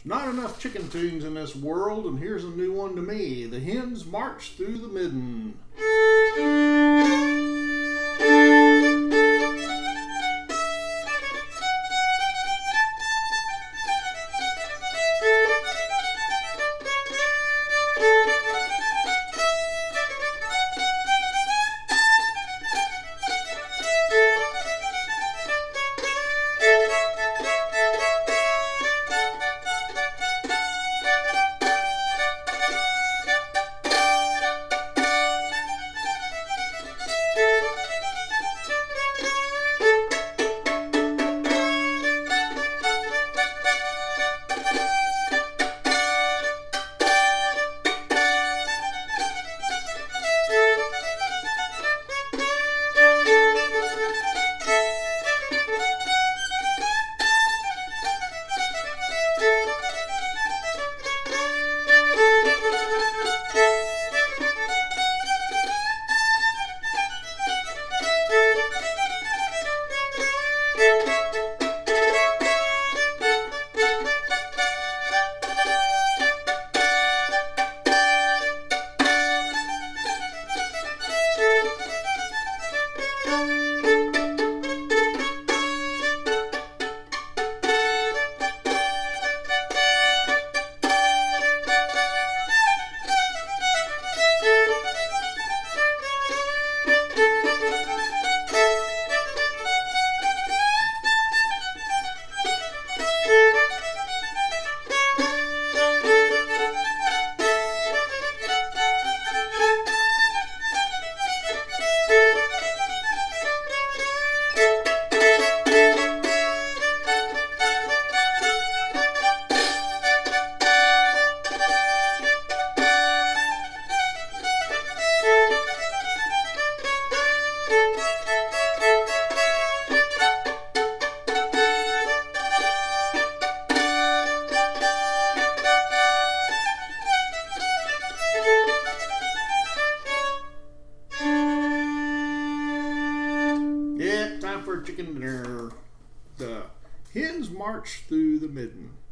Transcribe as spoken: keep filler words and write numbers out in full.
Not enough chicken tunes in this world, and here's a new one to me. The hens march through the midden. Yeah, time for chicken dinner. The hens march through the midden.